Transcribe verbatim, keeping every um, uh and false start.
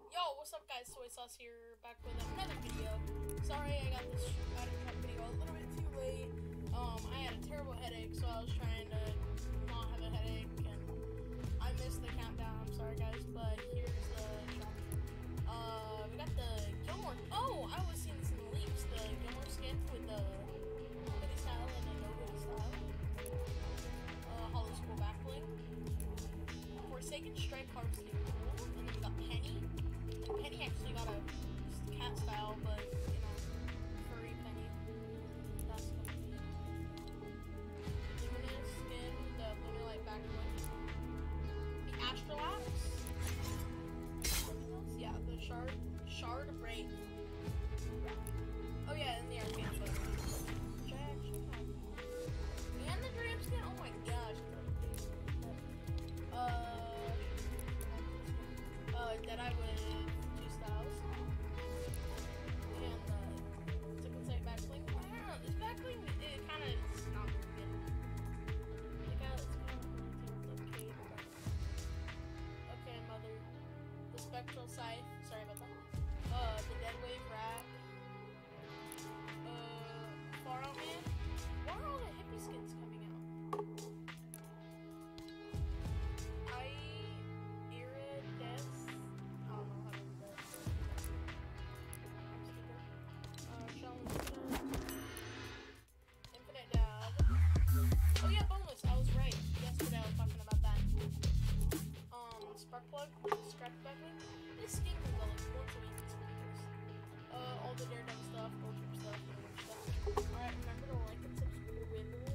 Yo, what's up guys, Soy Sauce here, back with another video. Sorry I got this battery truck video a little bit too late. Um, I had a terrible headache, so I was trying to not have a headache, and I missed the countdown. I'm sorry guys, but here's the shop. Uh, we got the Gilmore. Oh, I was seeing this in the leaks. The Gilmore skin with the hoodie style and the no hoodie style. Uh, Hollow School back bling. Forsaken Strike Harvesting Pool. And then we got Penny. Penny actually got a cat style, but, you know, furry Penny. That's gonna be Luminous skin, the Lunalight back bling. The Astrolaps. Something else? Yeah, the Shard, Shard Wraith. Oh yeah, and the Arcane Foot. Which I actually have. And the Dram skin, oh my gosh. Uh, uh, Deadeye with two styles. And the second sight back bling. I don't know, this back bling, it kind of is not very good. Like, uh, it's kind of okay. Okay, Mother. The Spectral Scythe. Sorry about that. Uh, the Dead Wave Rat. Uh, Far Out Man. Why are all the hippie skins coming out? Infinite Dab. Oh yeah, boneless. I was right. Yesterday I was talking about that. Um, Sparkplug, Scratch Bucket. This skin can go like once a week. It's ridiculous. Uh, all the Daredevil stuff, Gold Trip stuff, and stuff. Alright, remember to like and subscribe.